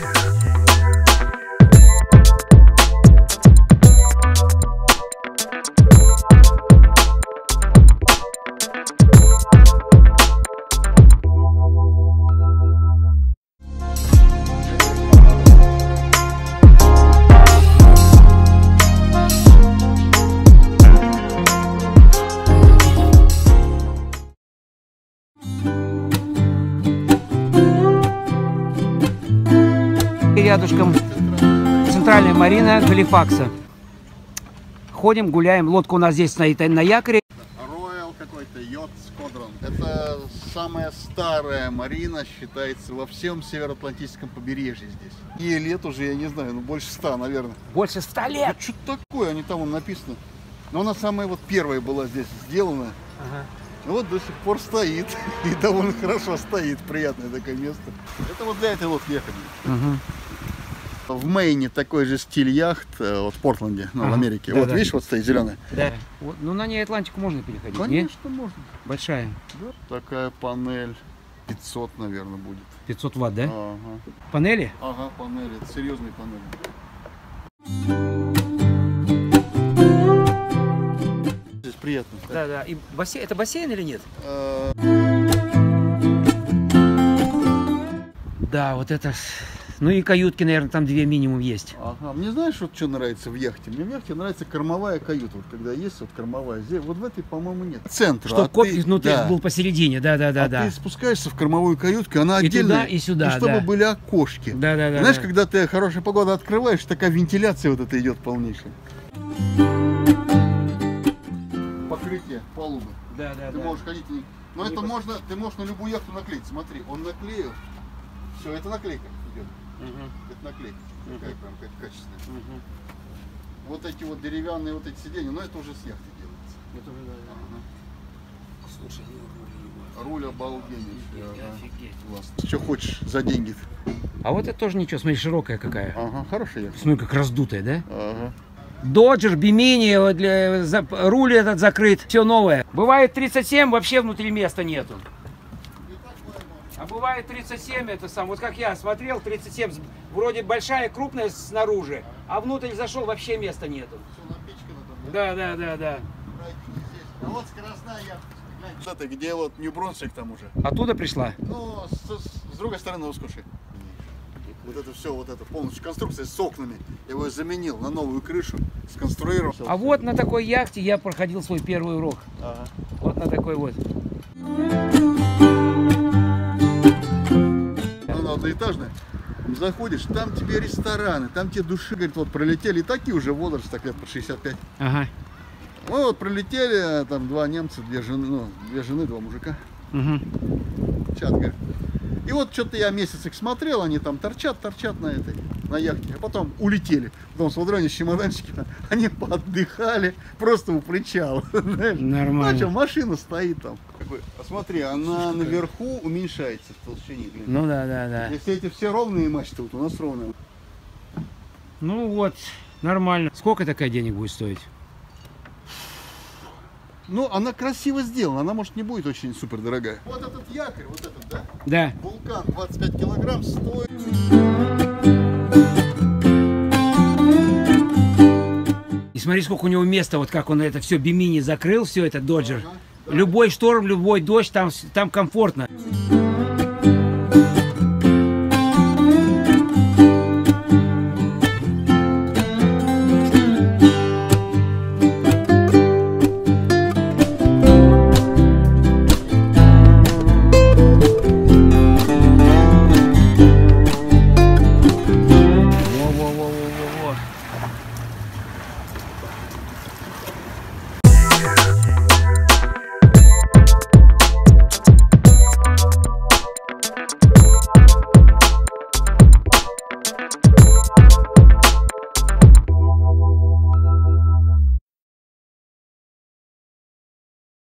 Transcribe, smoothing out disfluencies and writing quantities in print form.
Рядышком центральная марина Галифакса. Ходим, гуляем. Лодка у нас здесь стоит на якоре. Royal какой-то, Yacht Squadron. Это самая старая марина, считается, во всем североатлантическом побережье здесь. Ей лет уже, я не знаю, ну больше 100, наверное. Больше 100 лет! Ну, что такое, они там вон написано. Но она самая вот первая была здесь сделана. Ага. Вот до сих пор стоит. И довольно хорошо стоит. Приятное такое место. Это вот для этой лодки ехали. Угу. В Мэйне такой же стиль яхт, вот в Портленде, ну, в Америке. Да, Вот да. видишь, вот стоит зеленая. Да. Вот, ну на ней Атлантику можно переходить. Конечно, не? можно. Большая. Да. Такая панель 500, наверное, будет. 500 ватт, да? Ага. Панели? Ага, панели. Это серьезные панели. Здесь приятно. Да, да. И бассейн, это бассейн или нет? Да, вот это. Ну и каютки, наверное, там 2 минимум есть. Ага. Мне знаешь, вот что нравится в яхте? Мне в яхте нравится кормовая каюта. Вот когда есть вот кормовая. Здесь, вот в этой, по-моему, нет. Центр. Чтобы кокпит внутри да. был посередине, да. Ты спускаешься в кормовую каютку, она И отдельная. туда, и сюда, и чтобы да. были окошки. Да. Знаешь, когда ты хорошая погода открываешь, такая вентиляция вот эта идет полнейшая. Покрытие палубы. Да. Ты можешь ходить. Но это можно, ты можешь на любую яхту наклеить. Смотри, он наклеил. Все, это наклейка идет. Это наклейка. Такая прям качественная. Вот эти вот деревянные вот эти сиденья, но это уже с яхты делается. Это уже, да. Ага. Слушай, Руль обалденный. офигеть. Классно. Что хочешь за деньги? А вот это тоже ничего, смотри, широкая какая. Ага, хорошая яхта. Смотри, как раздутая, да? Ага. Доджер, Бимини, руль этот закрыт, все новое. Бывает 37, вообще внутри места нету. А бывает 37, это сам, вот как я смотрел, 37, вроде большая, крупная снаружи, а внутрь зашел, вообще места нету. Все напичкано там, Да. А вот скоростная яхта. Это где вот Нью-Брунсвик там уже. Оттуда пришла? Ну, с другой стороны Ускуши. Вот это все, вот это полностью конструкция с окнами. Я его заменил на новую крышу, сконструировал. А вот на такой яхте я проходил свой первый урок. Ага. Вот на такой вот. Она одноэтажная. Заходишь, там тебе рестораны, там тебе души, говорит, вот пролетели, и такие уже возраст, так лет по 65. Ага. Мы вот пролетели, там 2 немца, 2 жены, ну, 2 жены, 2 мужика. Угу. Чат, говорит. И вот что-то я месяц их смотрел, они там торчат на яхте, а потом улетели. Потом смотрю, они с чемоданчиками, они поотдыхали просто у причала. Нормально. Ну, а что, машина стоит там. Посмотри, она наверху уменьшается в толщине. Ну да. Если эти все ровные мачты, вот у нас ровные. Ну вот, нормально. Сколько такая денег будет стоить? Ну, она красиво сделана, она, может, не будет очень супер дорогая. Вот этот якорь, вот этот, да? Да. Вулкан 25 килограмм стоит. И смотри, сколько у него места, вот как он это все Бимини закрыл, все это Доджер. Любой шторм, любой дождь, там комфортно.